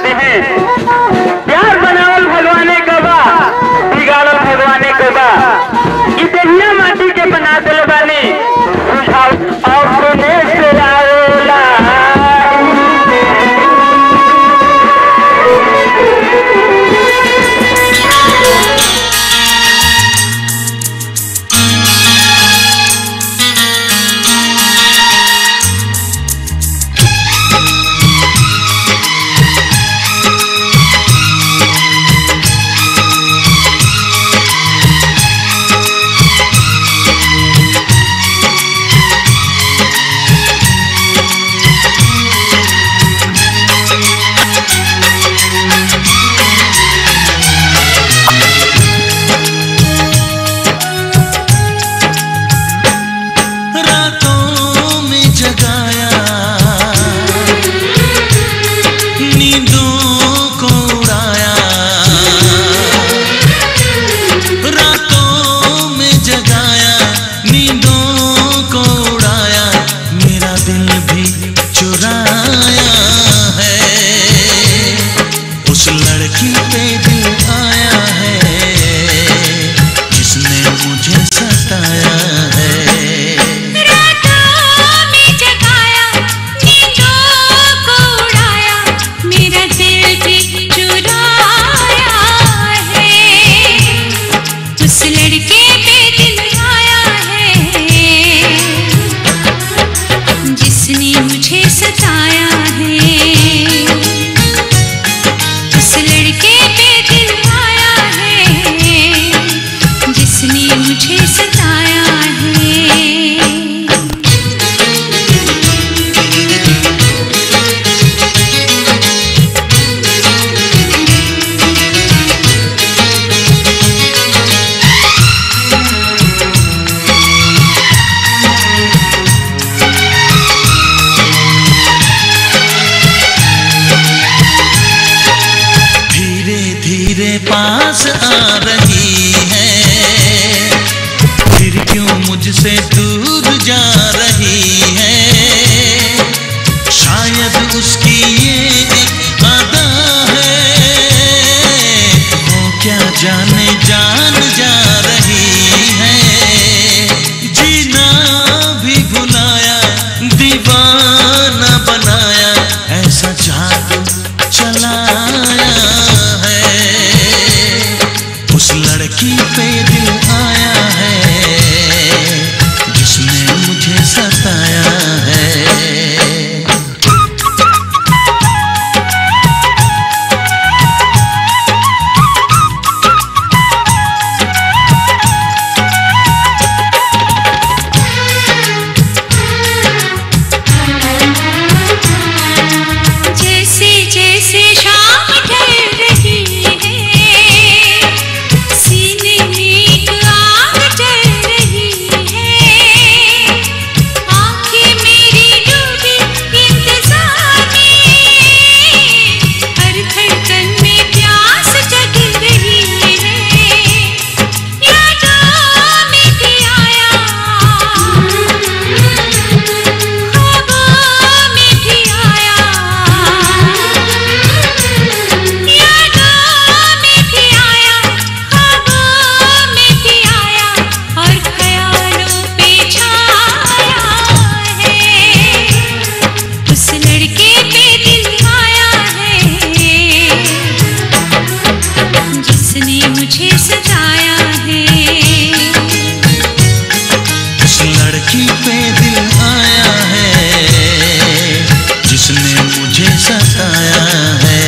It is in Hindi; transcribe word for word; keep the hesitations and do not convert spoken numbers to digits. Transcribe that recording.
कहते हैं प्यार बनावल भगवाने कबा बिगाड़ल भगवाने कबा ई देहिया माटी के बना दिल बानी बुझाओ अपने से आवेला पास आ रही है फिर क्यों मुझसे दूर जा रही है शायद उसकी ये एक अदा है वो क्या जाने जान जा रही है जीना भी भुलाया दीवाना बनाया ऐसा जादू चलाया उस लड़की पे दिल आया है जिसने मुझे सताया है जैसे जैसे शाम ढल रही है सीने में एक आग जल रही है आंखें मेरी डूबी इंतजार में हर धड़कन में प्यास जग रही है यादों में भी आया ख्वाबों में भी आया यादों में भी आया ख्वाबों में भी आया और ख्यालों पे छाया है उस लड़के पे दिल आया है जिसने मुझे सताया है उस लड़की पे दिल आया है जिसने मुझे सताया है